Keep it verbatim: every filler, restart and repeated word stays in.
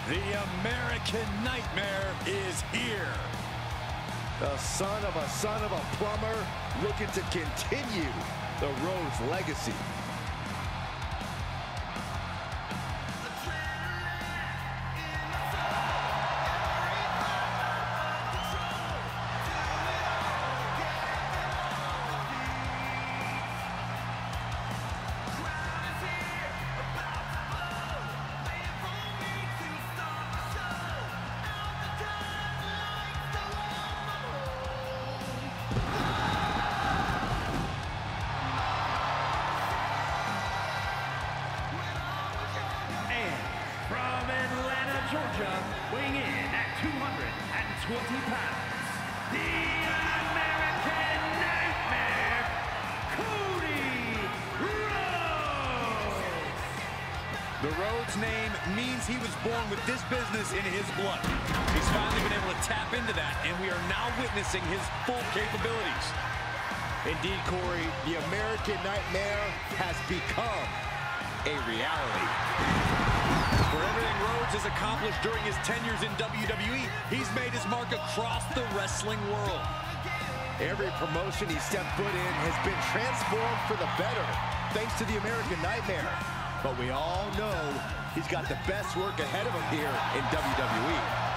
The American Nightmare is here. The son of a son of a plumber looking to continue the Rhodes legacy. Georgia, weighing in at two hundred twenty pounds, the American Nightmare, Cody Rhodes! The Rhodes name means he was born with this business in his blood. He's finally been able to tap into that, and we are now witnessing his full capabilities. Indeed, Corey, the American Nightmare has become a reality. For everything Rhodes has accomplished during his tenures in W W E, he's made his mark across the wrestling world. Every promotion he stepped foot in has been transformed for the better, thanks to the American Nightmare. But we all know he's got the best work ahead of him here in W W E.